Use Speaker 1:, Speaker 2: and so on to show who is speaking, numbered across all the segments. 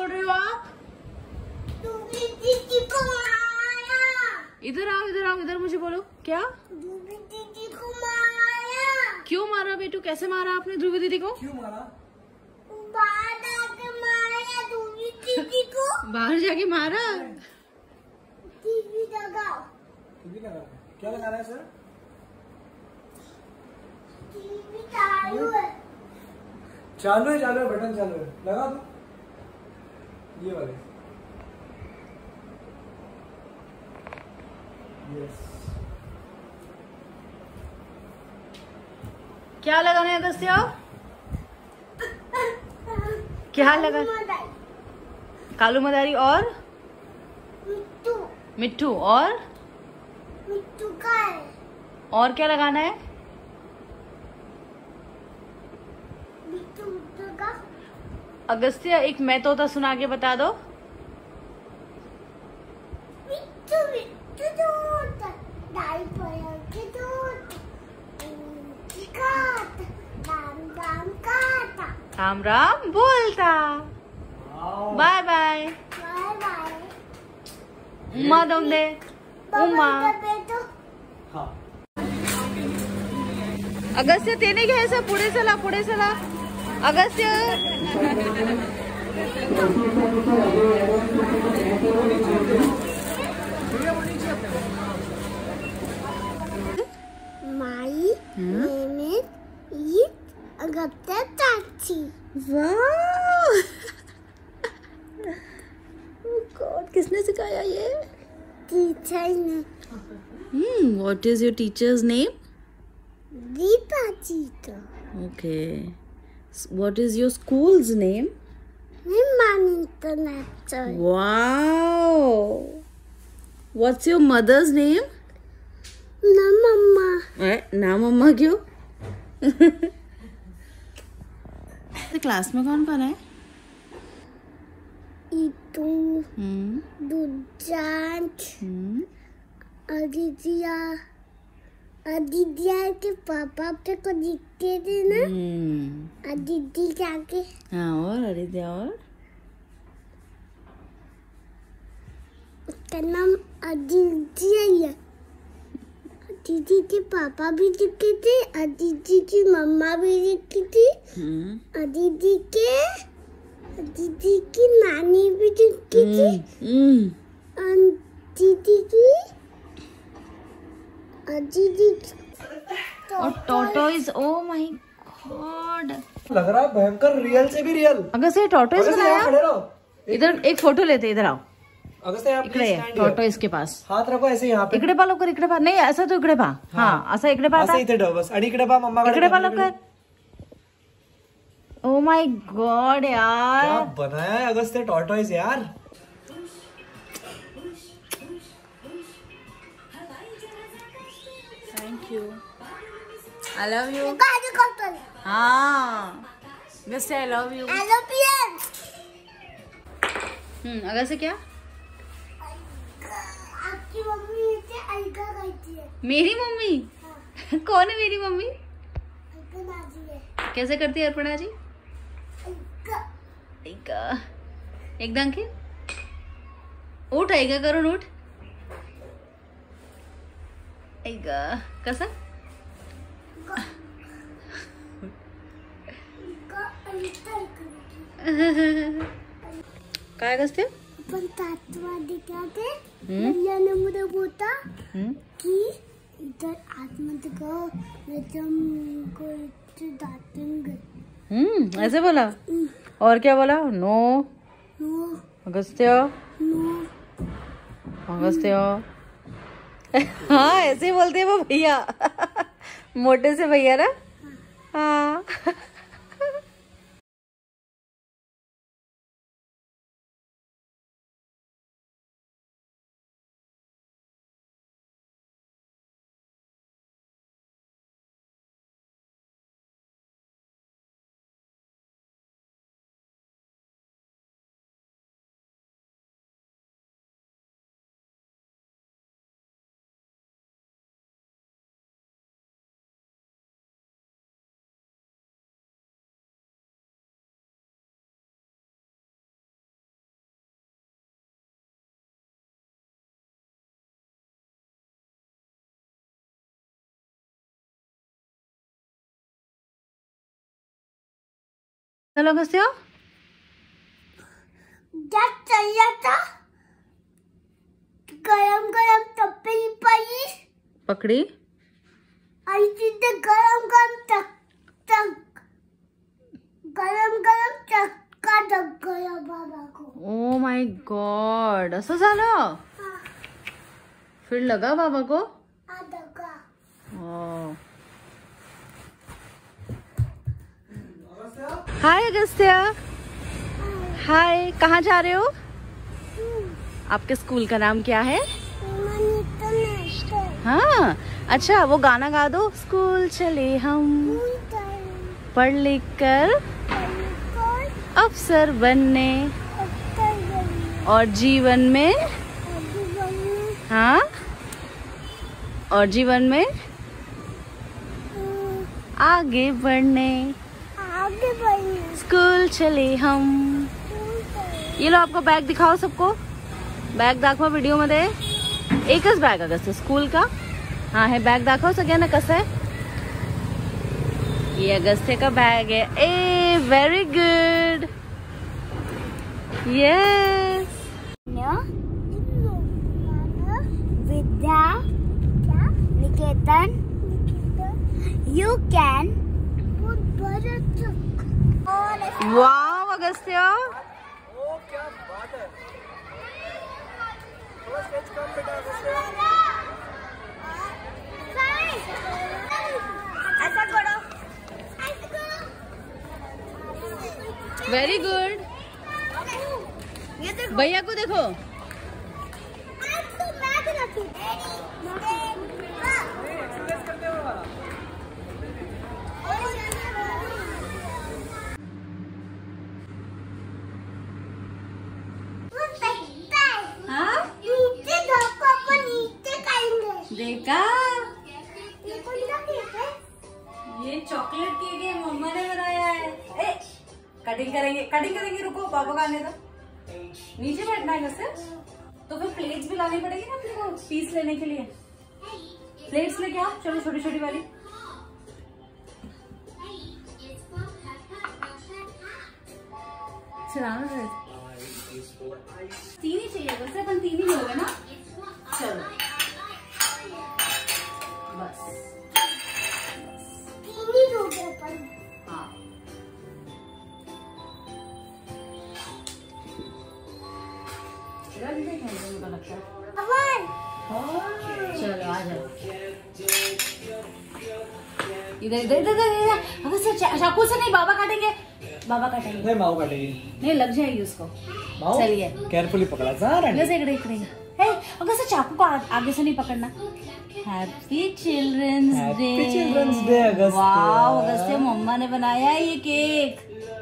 Speaker 1: बोल रहे हो आप?
Speaker 2: दीदी को मारा।
Speaker 1: इधर आओ, इधर आओ, इधर मुझे बोलो क्या?
Speaker 2: दीदी को मारा।
Speaker 1: क्यों मारा बेटू? कैसे मारा आपने ध्रुवी दीदी को?
Speaker 2: क्यों मारा? बाहर जाके मारा दीदी को।
Speaker 1: बाहर जाके मारा?
Speaker 2: टीवी लगाओ।
Speaker 3: टीवी लगा, क्या लगा रहा है सर?
Speaker 2: टीवी चालू है।
Speaker 3: चालू है, चालू है, बटन चालू है, लगा दो ये वाले। यस।
Speaker 1: क्या लगाना है अगस्त्य? क्या लगा? कालू मदारी और
Speaker 2: मिट्टू।
Speaker 1: मिट्टू और
Speaker 2: मिट्टू का है।
Speaker 1: और क्या लगाना है?
Speaker 2: मिट्टू का।
Speaker 1: अगस्त्य एक मैं तोता सुना के बता दो।
Speaker 2: मिट्टू मिट्टू दूध डायपर के दूध काट राम राम काटा।
Speaker 1: राम राम बोलता। Bye bye.
Speaker 2: Bye bye.
Speaker 1: उम्मा दम दे। उम्मा।
Speaker 3: हाँ।
Speaker 1: अगस्त्य तेने घ्यायचं, पुढे चला, पुढे चला. Agastya
Speaker 2: My name is Agatha Tachi.
Speaker 1: वाह गॉड, किसने सिखाया ये?
Speaker 2: टीचर ने
Speaker 1: what is your teacher's name?
Speaker 2: Deepa चीता।
Speaker 1: Okay, what is your school's name?
Speaker 2: Nimman International.
Speaker 1: Wow, what's your mother's name?
Speaker 2: ना मम्मा।
Speaker 1: नाम अम्मा क्यों? क्लास में कौन कौन है?
Speaker 2: इतू दुजांत अदितिया। अदितिया के पापा अपने को दिखते थे ना। अदिति जाके
Speaker 1: हाँ, और अरिद्या और
Speaker 2: उसका नाम अदितिया ही है। अदिति के पापा भी दिखे थे, अदिति की मम्मा भी दिखी थी, अदिति की नानी भी दिखी थी, अदिति की
Speaker 1: और टॉर्टोइज। ओ माय गॉड,
Speaker 3: लग रहा है भयंकर, रियल से भी रियल।
Speaker 1: अगर से टॉर्टोइज
Speaker 3: अगस्त यहाँ खड़े
Speaker 1: बनाया।
Speaker 3: रहो।
Speaker 1: इधर एक फोटो लेते, इधर आओ.
Speaker 3: अगस्त यहाँ
Speaker 1: इकडे
Speaker 3: please stand here.
Speaker 1: टॉर्टोइज के पास
Speaker 3: हात रखो ऐसे यहाँ पे.
Speaker 1: इकडे पा लवकर, इकडे पा. नाही असं, तू इकडे पा. हा, असं इकडे पा.
Speaker 3: असं इथे ठेव बस. आणि इकडे पा मम्मा
Speaker 1: इकडे पा लवकर. ओ माय गॉड यार,
Speaker 3: क्या बनाया है अगस्त ने टॉर्टोइज यार.
Speaker 1: Thank you, I love you.
Speaker 2: गाड़ी कौन?
Speaker 1: हाँ, अगस्त आई लव यू.
Speaker 2: एरोप्लेन।
Speaker 1: अगस्त क्या?
Speaker 2: आपकी मम्मी से अलगा कहती है।
Speaker 1: मेरी मम्मी? कौन है मेरी मम्मी?
Speaker 2: अलगा नाजी है।
Speaker 1: कैसे करती है अर्पणा जी?
Speaker 2: अलगा।
Speaker 1: एकदम की उठ, ऐका करून उठ. ऐका कसं? काय असते?
Speaker 2: पण तात्वादी क्या थे? भैयाने मुझे बोला कि इधर आतमध्ये गो, नहीं तो हमको इधर डांटेंगे।
Speaker 1: ऐसे बोला. और क्या बोला? No.
Speaker 2: No
Speaker 1: Agastya,
Speaker 2: no.
Speaker 1: Agastya. हाँ, ऐसे ही बोलते हैं वो भैया. मोटे से भैया ना. हाँ. चलो अगस्त्य।
Speaker 2: जब चाहिए था गरम गरम तपेली पड़ी
Speaker 1: पकड़ी
Speaker 2: आई थी तो गरम गरम तक गरम गरम चक्का लग गया बाबा को।
Speaker 1: ओ माय गॉड, असं झालं? फिर लगा बाबा को?
Speaker 2: दगा
Speaker 1: हाय अगस्त्य। हाय, कहाँ जा रहे हो? आपके स्कूल का नाम क्या है? हाँ, अच्छा वो गाना गा दो। स्कूल चले हम पढ़ लिख कर अफसर बनने और जीवन में, हाँ, और जीवन में आगे बढ़ने स्कूल चले हम। ये लो आपका बैग दिखाओ सबको, बॅग दाखवा व्हिडिओ मध्ये। एकच बॅग अगस्त्य स्कूल का? हाँ है, बैग दाखव सगळ्यांना कसं आहे। ये अगस्त्य का बैग है। A very good, yes.
Speaker 2: Vidya Niketan you can.
Speaker 1: Wow Agastya,
Speaker 3: ओ क्या बात है। थोड़ा स्केच कम बेटा अगस्त्य।
Speaker 2: ऐसा करो।
Speaker 1: Very good.
Speaker 2: ये देखो
Speaker 1: भैया को देखो।
Speaker 3: एक्सरसाइज करते हो वाला।
Speaker 1: हाँ देखा, ये चॉकलेट केक है, मम्मा ने बनाया है। ए, कटिंग करेंगे, रुको पापा का आने दो। नीचे बैठना है वैसे, तो फिर प्लेट्स भी लानी पड़ेगी ना अपने को पीस लेने के लिए। प्लेट्स लेके आओ, चलो छोटी छोटी वाली। चलाना तीन ही चाहिए वैसे, अपन तीन ही लोगे ना। चलो बस, हाँ लगता है। चलो आ जाओ, इधर इधर इधर इधर। अगर से चाकू से नहीं, बाबा काटेंगे, बाबा काटेंगे।
Speaker 3: नहीं माऊ काटेगी,
Speaker 1: नहीं लग जाएगी उसको।
Speaker 3: माऊ
Speaker 1: चलिए
Speaker 3: केयरफुली पकड़ा जा रहा
Speaker 1: इधर से इकडे इकडे। हे अगर से चाकू को आगे से नहीं पकड़ना। Happy childrens day.
Speaker 3: Happy childrens day Agastya.
Speaker 1: Wow Agastya, मम्मा ने बनाया है ये केक।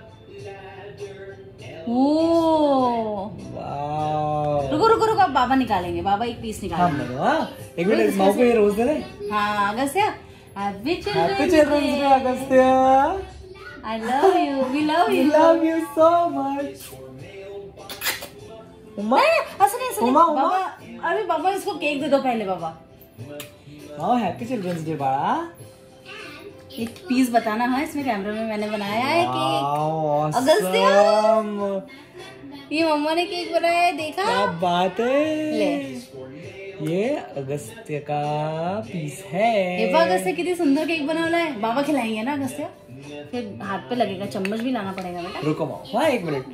Speaker 1: ओ
Speaker 3: वाव,
Speaker 1: रुको रुको रुको, अब बाबा निकालेंगे, बाबा एक पीस निकालेंगे।
Speaker 3: हाँ एक मिनट, माऊ को ये रोज दे रहे।
Speaker 1: हाँ Agastya, happy
Speaker 3: happy
Speaker 1: childrens
Speaker 3: childrens day Agastya.
Speaker 1: I love you, we love
Speaker 3: We
Speaker 1: you.
Speaker 3: love you so much. उमा,
Speaker 1: ऐसा नहीं,
Speaker 3: उमा, उमा।
Speaker 1: बाबा, अरे बाबा इसको केक दे दो पहले बाबा।
Speaker 3: माऊ हैप्पी चिल्ड्रंस डे बाड़ा।
Speaker 1: एक पीस बताना। हाँ इसमें कैमरे में मैंने बनाया है केक।
Speaker 3: Wow,
Speaker 1: Agastya,
Speaker 3: awesome.
Speaker 1: ये मम्मा ने केक बनाया है, देखा?
Speaker 3: क्या बात है।
Speaker 1: ले,
Speaker 3: ये अगस्त्य का पीस है।
Speaker 1: ये अगस्त्य कितनी सुंदर केक बनाना है। बाबा खिलाएंगे ना अगस्त्य, फिर हाथ पे लगेगा, चम्मच भी लाना पड़ेगा बेटा।
Speaker 3: रुको माऊ, हाँ एक मिनट।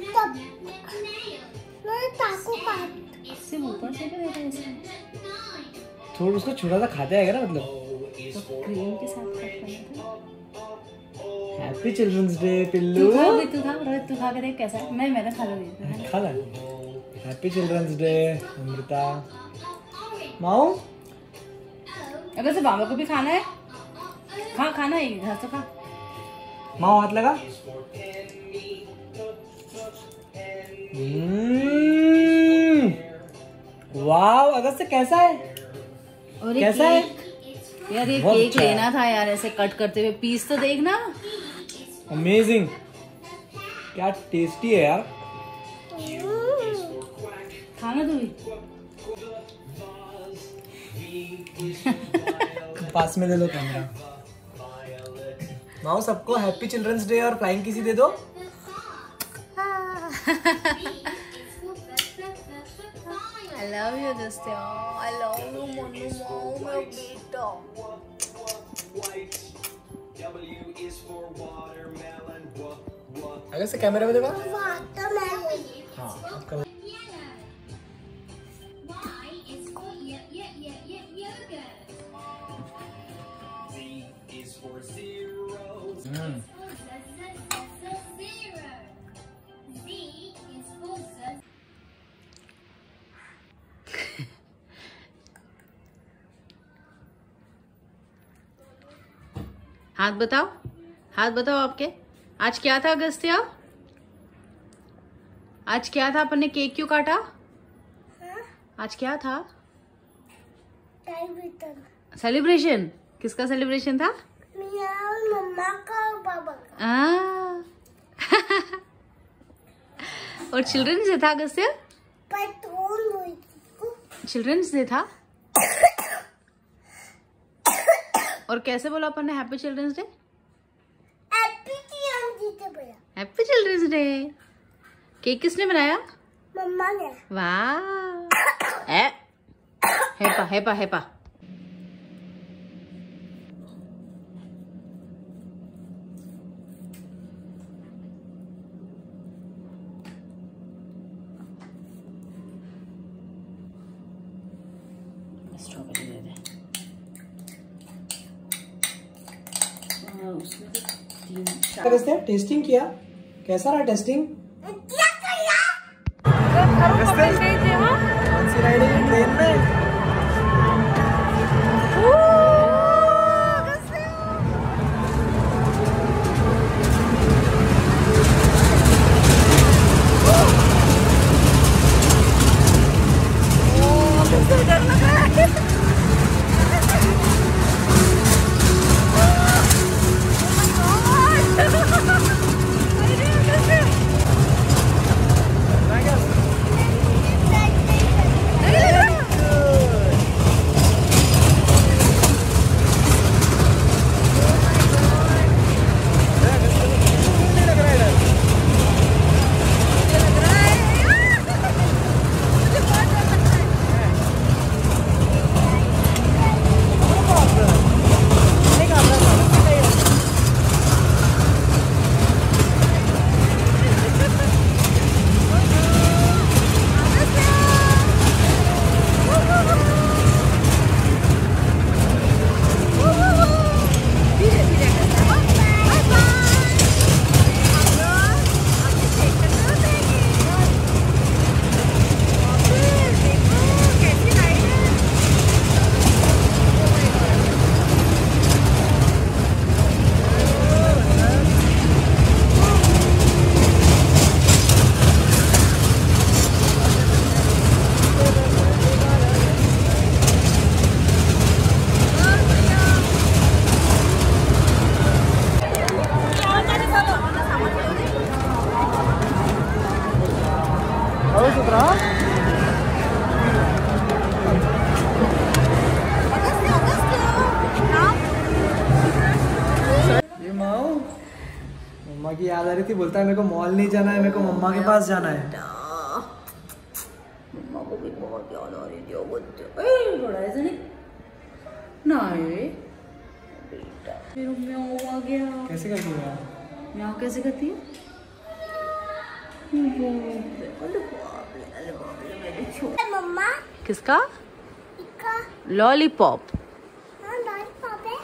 Speaker 1: सिर्फ ऊपर से भी देता है इसमें,
Speaker 3: थोड़ा उसको छोटा सा खाते आएगा ना, मतलब
Speaker 1: तो क्रीम के साथ कट करना था।
Speaker 3: हैप्पी चिल्ड्रंस डे
Speaker 1: तू
Speaker 3: पिल्लू।
Speaker 1: खा भी, तू खा रोहित, तू खा के देख कैसा है। मैंने खा लूंगी।
Speaker 3: खा ला। Happy childrens day Amrita. माऊ
Speaker 1: अगर से बाबा को भी खाना है, खा, खाना है घर से खा।
Speaker 3: माऊ हाथ लगा। वाव अगस्त्य कैसा है?
Speaker 1: और ये
Speaker 3: कैसा है?
Speaker 1: केक, यार ये
Speaker 3: बहुत
Speaker 1: केक
Speaker 3: अच्छा है।
Speaker 1: लेना था यार, ऐसे कट करते हुए पीस तो देखना।
Speaker 3: अमेजिंग, क्या टेस्टी है यार।
Speaker 1: खाना तू भी।
Speaker 3: पास में दे लो कैमरा। माओ सबको हैप्पी चिल्ड्रंस डे और फ्लाइंग किसी दे दो।
Speaker 1: I love you Agastya. I love you Monu Mau, my बेटा.
Speaker 3: अगर से कैमरे में देखो. हाँ.
Speaker 1: हाथ बताओ, हाथ बताओ आपके. आज क्या था अगस्त्या? आज क्या था? अपन ने केक क्यों काटा? आज क्या था? सेलिब्रेशन. किसका सेलिब्रेशन था?
Speaker 2: मम्मा का और पापा का.
Speaker 1: और चिल्ड्रंस डे था अगस्त्या?
Speaker 2: पर
Speaker 1: चिल्ड्रंस डे था. और कैसे बोला अपन ने happy childrens day? Happy childrens day. Cake किसने बनाया?
Speaker 2: मम्मा ने.
Speaker 1: वाह. हेपा हेपा हेपा. स्ट्रॉबेरी दे दे. उसमें तो 3-4
Speaker 3: टेस्टिंग किया. कैसा रहा टेस्टिंग? ट्रेन में. मम्मा की याद आ रही थी. बोलता है मेरे को मॉल नहीं जाना है, मेरे को मम्मा के पास जाना है.
Speaker 1: मम्मा को भी बहुत याद आ रही थी. थोड़ा ऐसा नहीं बेटा. फिर म्याऊ आ गया.
Speaker 3: कैसे करती है?
Speaker 1: म्याऊ कैसे करती है?
Speaker 2: मम्मा
Speaker 1: किसका?
Speaker 2: इसका.
Speaker 1: लॉलीपॉप.
Speaker 2: लॉलीपॉप है.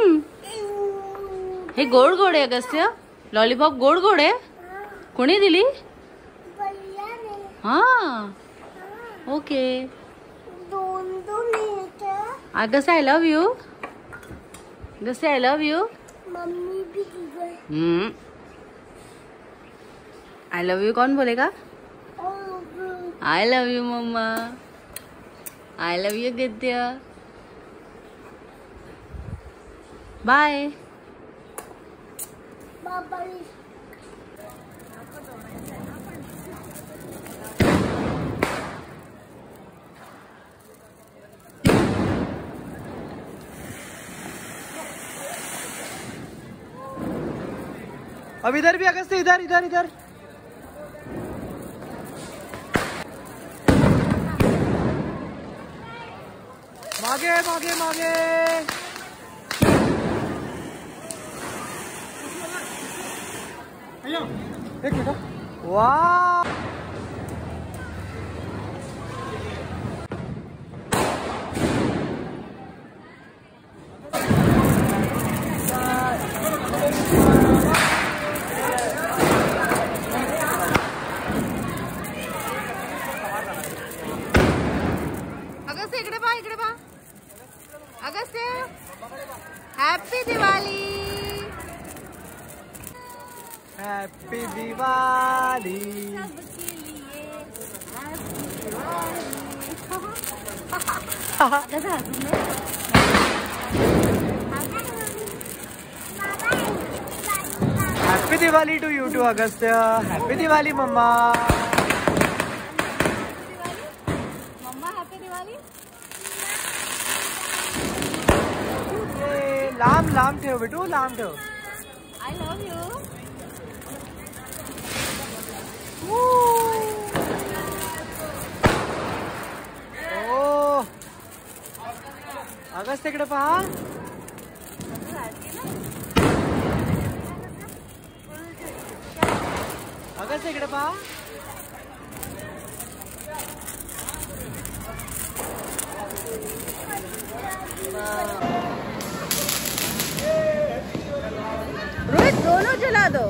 Speaker 1: हे गोड गोड आहे अगस्त्य. लॉलीपॉप गोड गोड आहे. कोणी दिली?
Speaker 2: भैया ने.
Speaker 1: हाँ okay.
Speaker 2: 2 minute.
Speaker 1: Agastya I love you. Agastya I love you.
Speaker 2: मम्मी भी दी गई.
Speaker 1: आई लव यू कौन बोलेगा? आई लव यू मम्मा. आई लव यू गद्या. बाय.
Speaker 2: पापा.
Speaker 3: अब इधर भी अगस्त्य. इधर इधर इधर. मागे मागे मागे। एक मिनट। वाह
Speaker 1: happy Diwali.
Speaker 3: Happy Diwali. Happy Diwali to you too Agastya. Happy Diwali मम्मा।
Speaker 1: मम्मा हैप्पी दिवाली।
Speaker 3: लांब लांब ठेव बेटू, लांब ठेव।
Speaker 1: I love you.
Speaker 3: ओ अगस्त्य इकडे पहा। अगस्त्य इकडे पहा।
Speaker 1: रोहित दोनों जला दो।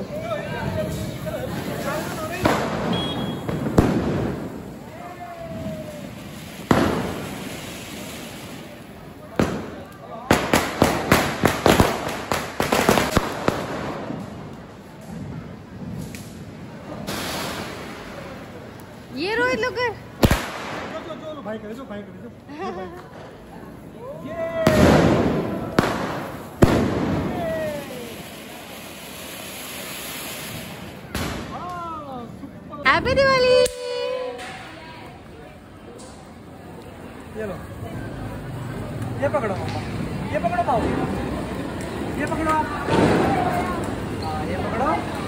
Speaker 1: ये रोहित लोग
Speaker 3: भाई करे जो, भाई करे जो।
Speaker 1: हैप्पी दिवाली।
Speaker 3: ये लो, ये पकड़ो मम्मा, ये पकड़ो पाओ, ये पकड़ो आप। हाँ ये पकड़ो।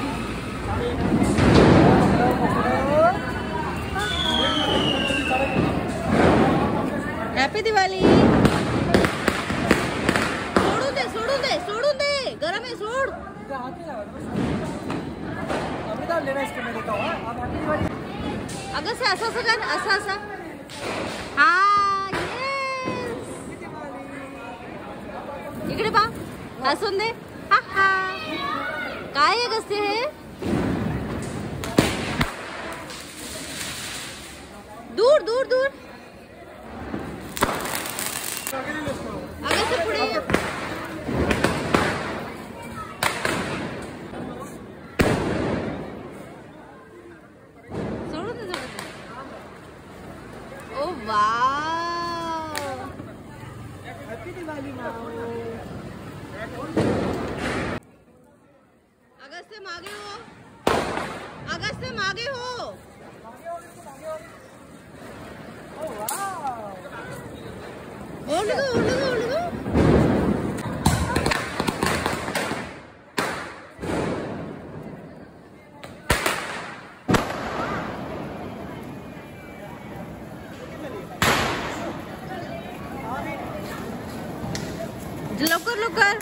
Speaker 1: हैप्पी दिवाली। सोडून दे गरम है, सोड।
Speaker 3: अमृता लेना इसके मैं देता हूँ। आप हैप्पी दिवाली।
Speaker 1: अगं से असं कर, असं हाँ येस। इकडे पहा, हसून दे। हा हा। काय अगस्त्य हे? दूर दूर दूर। अगस्त्य पुढे ये। ओ वाव,
Speaker 3: हैप्पी दिवाली माओ।
Speaker 1: अगस्त्य मागे हो, अगस्त्य मागे हो। ओढ़ दो। लवकर।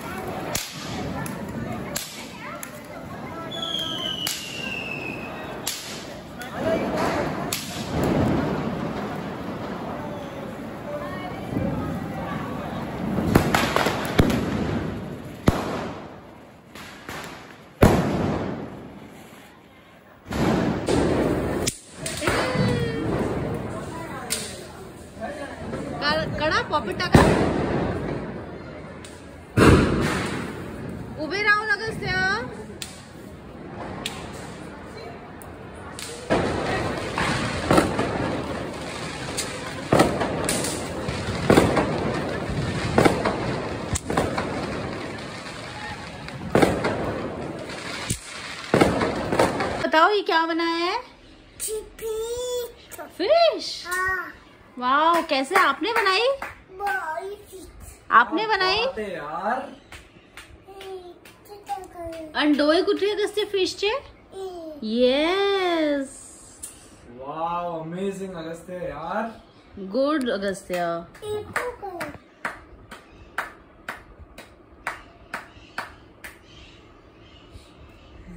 Speaker 1: कडा पॉपी टाका। उभे राहून अगस्त्य। बताओ ये क्या बनाया है? फिश। वाह, कैसे आपने बनाई? आपने बनाई
Speaker 3: यार।
Speaker 1: आणि डोळे कुठे असते फिशचे? येस।
Speaker 3: वाव अमेजिंग अगस्त्य यार।
Speaker 1: गुड अगस्त्य।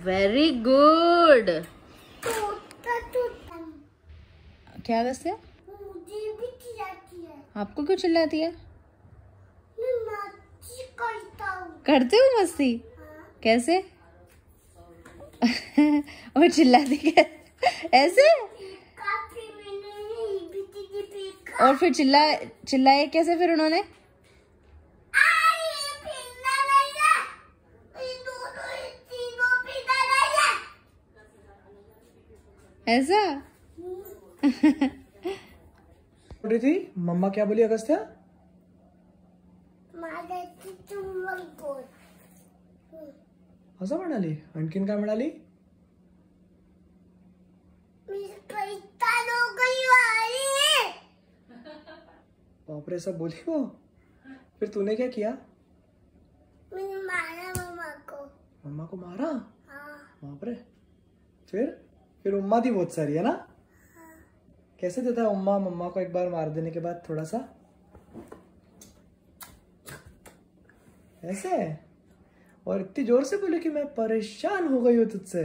Speaker 1: Very good.
Speaker 2: टूटा टूटा
Speaker 1: क्या अगस्त्य?
Speaker 2: मुझे भी चिल्लाती है।
Speaker 1: आपको क्यों चिल्लाती है?
Speaker 2: मैं मस्ती करता हूँ।
Speaker 1: करते हो मस्ती? कैसे? और चिल्लाती क्या ऐसे?
Speaker 2: काफी मैंने भी देखा।
Speaker 1: और फिर चिल्लाए कैसे फिर उन्होंने? ऐसा?
Speaker 3: बोल रही थी मम्मा, क्या बोली अगस्त्या? असं म्हणाली? आणखीन काय म्हणाली? बापरे, सब बोली वो? फिर तूने क्या किया?
Speaker 2: मैंने मारा मम्मा को।
Speaker 3: मम्मा को मारा?
Speaker 2: हाँ।
Speaker 3: बापरे। फिर उम्मा थी बहुत सारी, है ना? कैसे देता है उम्मा मम्मा को एक बार मार देने के बाद थोड़ा सा ऐसे? और इतनी जोर से बोले कि मैं परेशान हो गई हूँ तुझसे।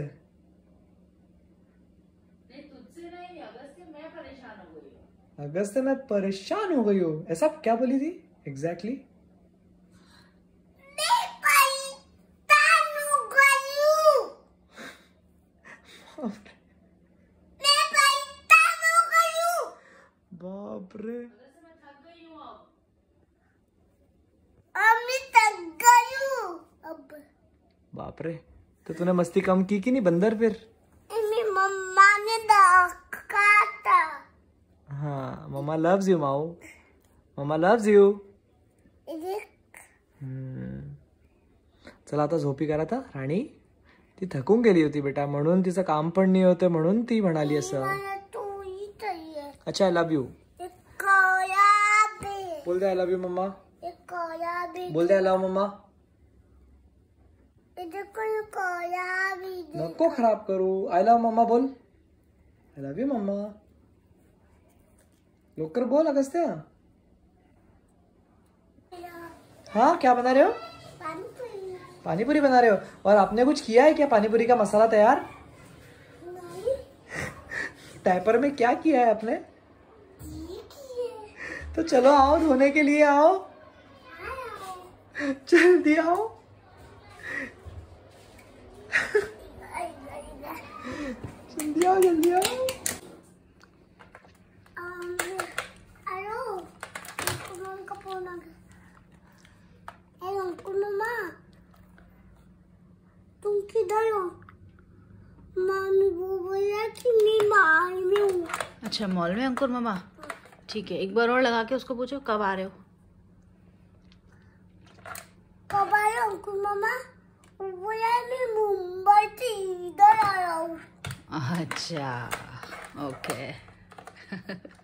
Speaker 1: नहीं, तुझसे नहीं, अगस्त्य मैं परेशान हो गई हूँ।
Speaker 3: अगस्त्य मैं परेशान हो गई हूँ, ऐसा क्या बोली थी एग्जैक्टली? बाप रे, बाप रे। तो तूने मस्ती कम की कि नहीं बंदर? फिर
Speaker 2: मम्मा ने धक्का था।
Speaker 3: हाँ, मम्मा लव्स यू माऊ, मम्मा लव्स यू। चला आता झोपी करा था राणी, ती थकून गेली होती बेटा, म्हणून तिचं काम पण नाही होतं, म्हणून ती म्हणाली असं। अच्छा, आई लव यू बोल दे, आई लव यू मम्मा बोल दे, आई लव मम्मा। नको खराब करू, आई लव मम्मा बोल, आई लव यू मम्मा। लवकर बोल अगस्त्या। हाँ, क्या बना रहे हो? पानीपुरी बना रहे हो। और आपने कुछ किया है क्या? पानीपुरी का मसाला तैयार? डायपर में क्या किया है आपने? तो चलो आओ, धोने के लिए आओ, जल्दी आओ। जल्दी आओ, जल्दी आओ।
Speaker 2: तुम किधर हो? मामी वो बोला कि मैं मॉल में हूँ।
Speaker 1: अच्छा, मॉल में अंकुर मामा? ठीक है, एक बार और लगा के उसको पूछो कब आ रहे हो।
Speaker 2: कब आ रहे हो अंकुर मामा? वो बोला मैं मुंबई से इधर आ रहा हूँ।
Speaker 1: अच्छा, ओके।